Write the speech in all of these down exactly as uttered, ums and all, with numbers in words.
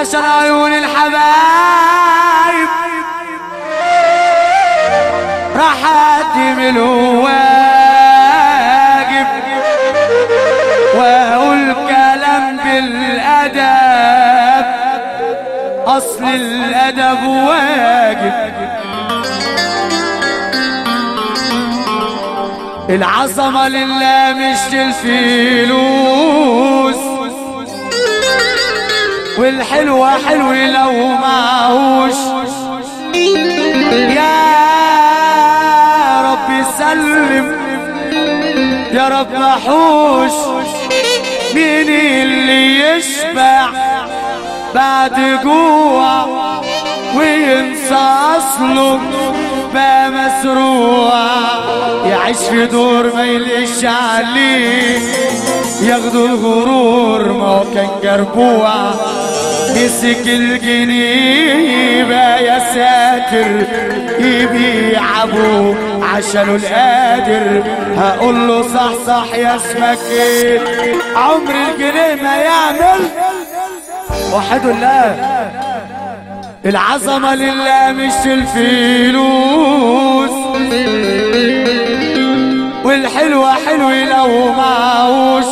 علشان عيون الحبايب راح اقدم الواجب واقول كلام بالادب، اصل الادب واجب. العظمه لله مش للفلوس، والحلوة حلو لو معهوش. يا رب سلم يا رب محوش، مين اللي يشبع بعد جوع وينسى اصله بقى مسروع، يعيش في دور ما يليش عليه ياخدوا الغرور ما هو كان جربوع، مسك الجنيبة يا ساتر يبيع ابوه عشانه القادر. هقول له صح صح يا اسمك ايه، عمر الجنيه ما يعمل. وحدوا الله، العظمة لله مش الفلوس، والحلوة حلو لو معهوش.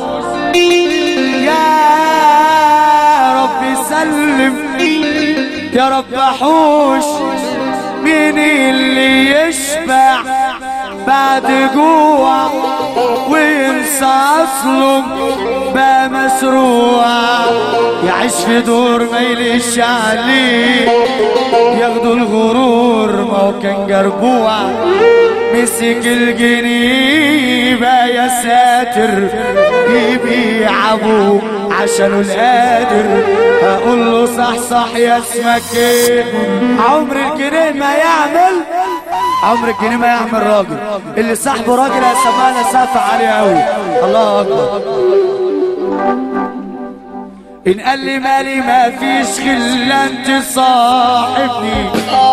يا رب سلم يا رب حوش، مين اللي يشبع بعد جوع وينسى اصله بقى مسروع، يعيش في دور ما يليش عليه ياخدوا الغرور ما هو كان جربوع، مسك الجنيبة يا ساتر يبيع ابوه عشانه القادر. هقول له صح صح يا اسمك ايه، عمر الجنيه ما يعمل، عمر الجنيه ما يعمل راجل. اللي صاحبه راجل يا سمانة سافع عليه قوي. الله اكبر. ان قال لي مالي ما فيش خلة انت صاحبني،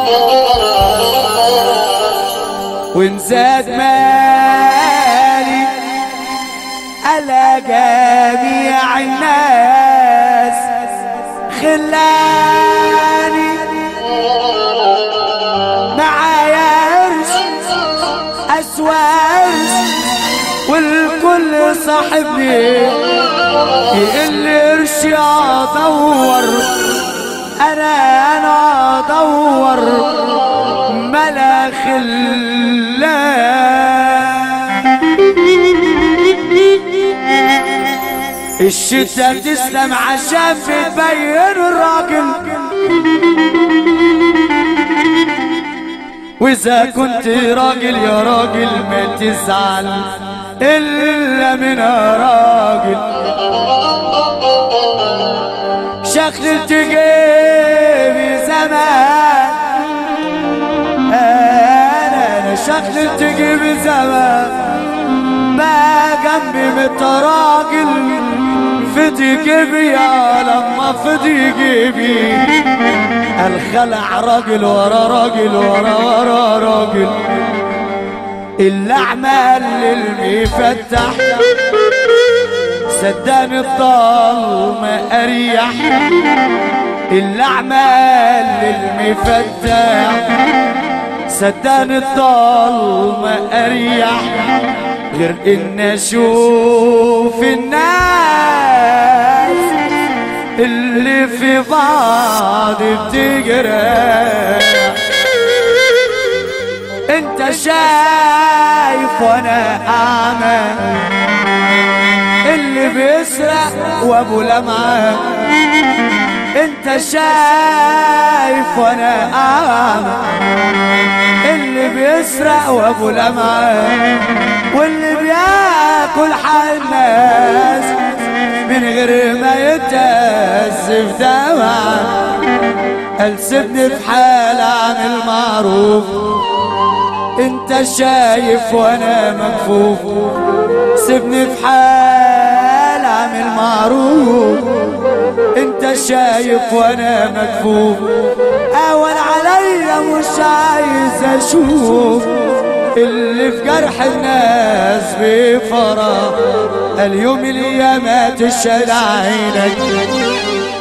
وان زاد مالي على جميع الناس خلاني، معايا قرش اسوى والكل صاحبني، يقل قرشي ادور انا انا ادور ملا خلان. الشتا بتسلم عشان بتبين الراجل، واذا كنت راجل يا راجل ما تزعل الا من راجل. شخلت جيبي زمان انا انا شخلت جيبي زمان، ما جنبي متراجل فدي جيبي يا لما فدي جيبي. الخلع راجل ورا راجل ورا ورا راجل، الاعمال للمفتح صدقني الضلمة اريح، الاعمال للمفتح صدقني الضلمة اريح، غير ان اشوف الناس اللي في بعض بتجرح. انت شايف وانا اعمى اللي بيسرق وابو لمعه، انت شايف وانا اعمى اللي بيسرق وابو لمعه، واللي بياكل حال الناس من غير ما يتأسف دمعه. قال سيبني في حال اعمل معروف، انت شايف وانا مكفوف، سيبني في حال اعمل معروف، انت شايف وانا مكفوف. اول عليا مش عايز اشوف اللي في جرح الناس بفرح، اليوم اليامات تشهد عينك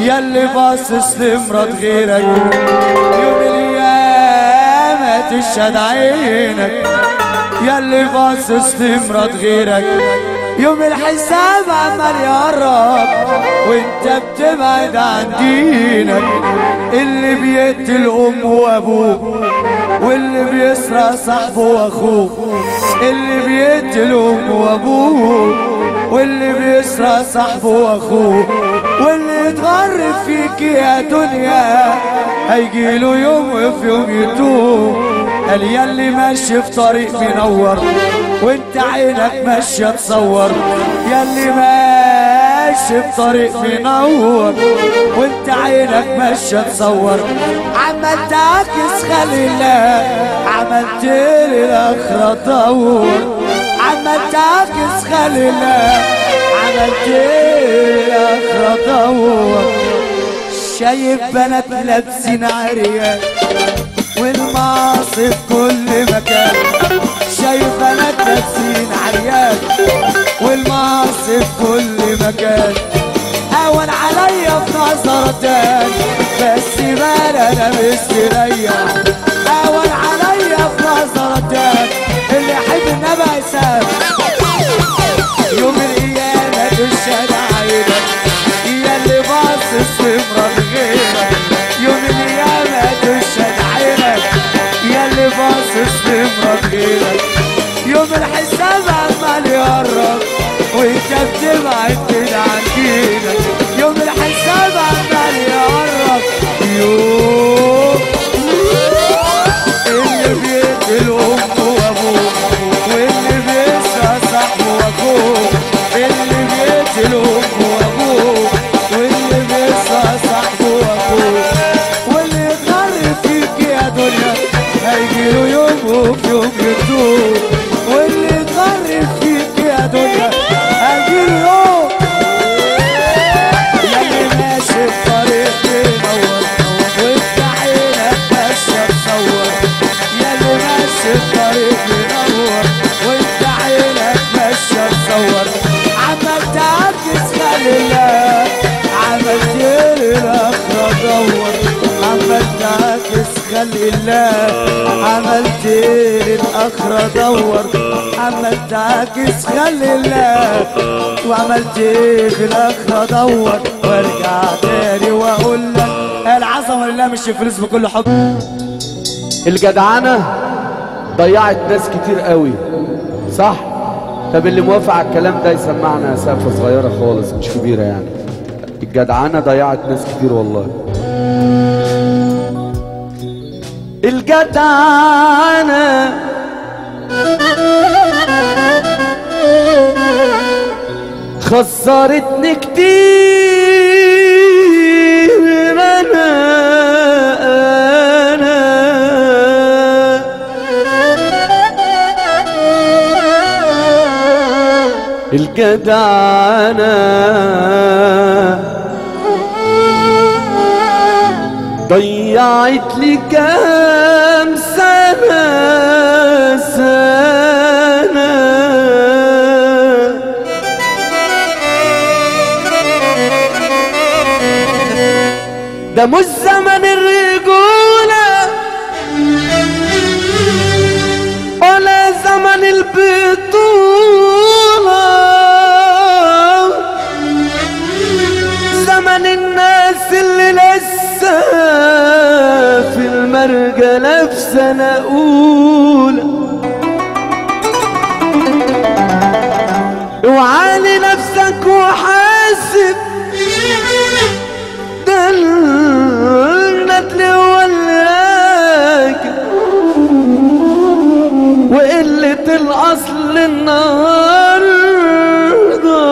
ياللي باصص لمرات غيرك يوم القيامة تشهد عينك. ياللي باصص لمرات غيرك يوم الحساب عمال يقرب وانت بتبعد عن دينك. اللي بيقتل امه وابوه واللي بيسرق صاحبه واخوه. اللي بيقتل امه وابوه واللي بيسرق صاحبه واخوه. واللي يتغرب فيك يا دنيا هيجيله يوم وفي يوم يتوب. قال ياللي ماشي في طريق بينور وانت عينك ماشية تصور. ياللي ماشي في طريق بينور وانت عينك ماشية تصور. عمال تعكس خلي الله عملت لي الاخرة تدور. عمال تعكس خلي الله عملت لي الاخرة تدور. شايف بنات لابسين عريان والمعاصي في كل مكان. شايف بنات لابسين عريان والمعاصي في كل مكان. اهون عليا في نظرتك بس بال انا مستريح. اهون عليا في نظرتك اللي يحب النبي يساب. يوم القيامة تشهد عينك ياللي باصص لمرات غيرك. يوم القيامة تشهد عينك ياللي باصص لمرات غيرك. يوم الحساب عمال يقرب وانت بتبعد كده عن دينك. يوم الحساب عمال يقرب. يوم اللي بيقتل امه وابوه واللي بيسرق صاحبه واخوه. اللي بيقتل امه وابوه واللي بيسرق صاحبه واخوه. واللي يتغرب فيك يا دنيا هيجيله يوم وفي يوم يتوب. واللي يتغرب فيك يا دنيا هيجيله يوم. ياللي ماشي في طريق بينور وانت عينك ماشية تصور. ياللي ماشي في طريق بينور وانت عينك ماشية تصور. عمال تعكس خلي الله عملت لي الاخرة دور. عمال تعكس خلي الله عملت لي الاخرة دور. عمال تعكس خلي الله وعملت في الاخرة دور. وارجع تاني واقول لك العظمة لله مش فلوس بكل حب. الجدعنة ضيعت ناس كتير قوي صح؟ طب اللي موافق على الكلام ده يسمعنا سقفة صغيرة خالص مش كبيرة يعني. الجدعنة ضيعت ناس كتير والله. الجدعنة خسرتني كتير انا انا الجدعنة ضيعت لي كام سنة سنة. ده مش زمن الرجولة ولا زمن البطولة. زمن الناس اللي لسه في المرجلة في سنة أولى. اوعى لنفسك وحاسب ده الندل ولاك وقلة الأصل النهاردة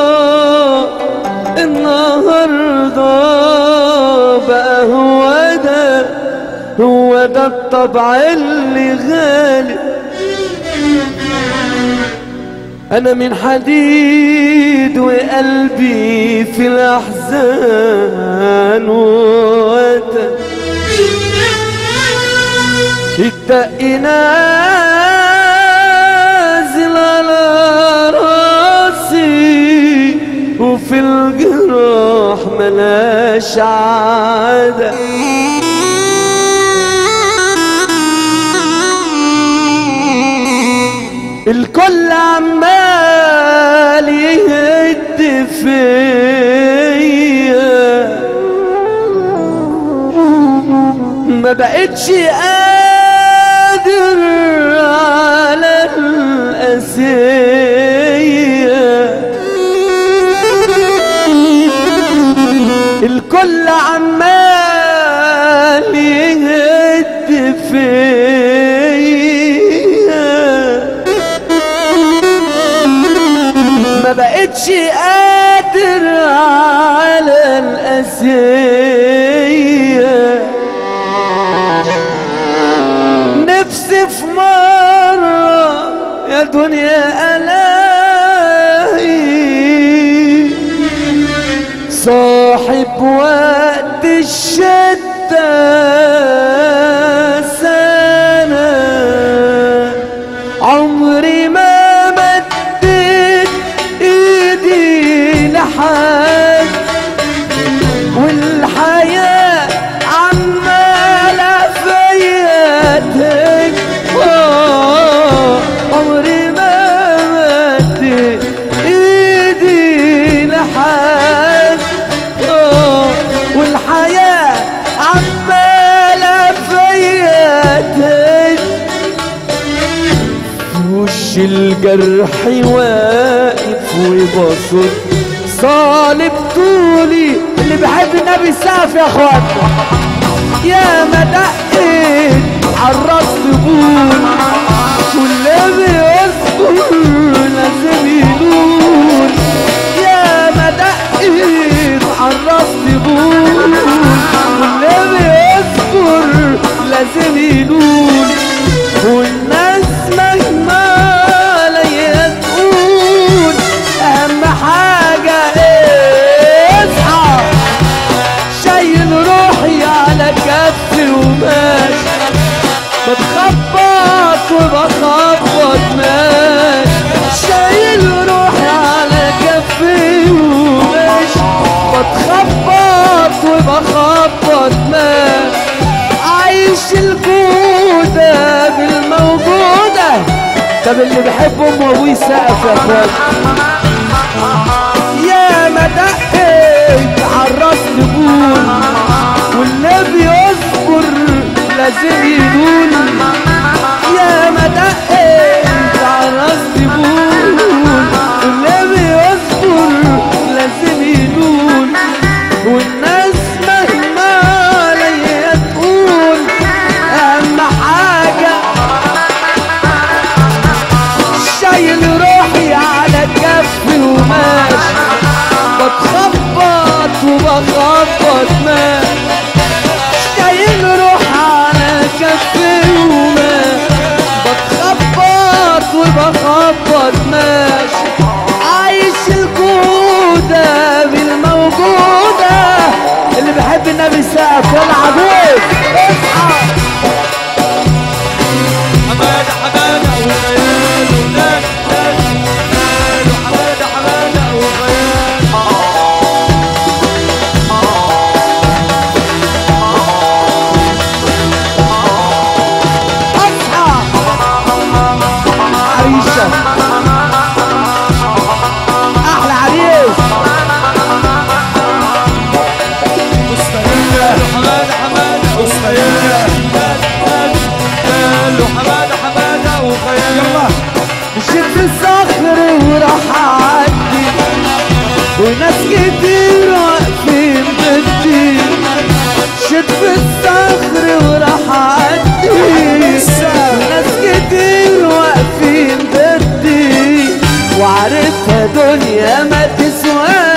النهاردة بقى هو ده هو ده الطبع اللي غالب. أنا من حديد وقلبي في الأحزان وقت الدق نازل على راسي وفي الجراح ملايين ملهاش عادة. الكل عمال يهد فيا، ما بقتش قادر على القاسية. الكل عمال يهد فيا، ما بقتش قادر على القاسية. نفسي في مرة يا دنيا ألاقي صاحب وقت الشدة سنة، عمري ما مديت ايدي لحد، والحياة عمالة فيا تكبر. عمري ما مديت ايدي لحد، والحياة عمالة فيا تكبر. وش الجرح واقف وبصد صالب طولي. اللي بحب النبي سقف يا اخوان. يا ما دقت عالراس طبول، واللي بيصبر لازم ينول. يا ما دقت عالراس طبول، واللي بيصبر لازم ينول. والناس مهما عليا تقول اهم حاجة اصحى. شايل روحي على كفي وماشي، بتخبط وبخبط ماشي. شايل روحي على كفي وماشي، بتخبط وبخبط ماشي. عايش الجودة بالموجودة. طب اللي بيحب امه وابوه يسقف يا اخوان. يا ما دقت عالراس طبول، واللي بيصبر لازم ينول. يا ما دقت عالراس طبول، واللي بيصبر لازم ينول. والناس مهما عليا تقول اهم حاجة. شايل روحي على كفي وماشي، بتخبط وبخبط ماشي. شايل روحي على كفي وماشي، بتخبط وبخبط ماشي. عايش الجودة بالموجودة. اللي بحب النبي سقف يلا عجوز اصحى. حمادة حمادة وخيال ونال نال نال، وحمادة حمادة وخيال. اصحى عيشة احلى عريس. حمادة حمادة وخيال نال نال نال، وحمادة حمادة وخيال. يلا مشيت في الصخر وراح اعدي، وناس كتير واقفين ضدي. مشيت في الصخر وراح اعدي، وناس كتير واقفين ضدي. وعرفتها دنيا ما تسواش.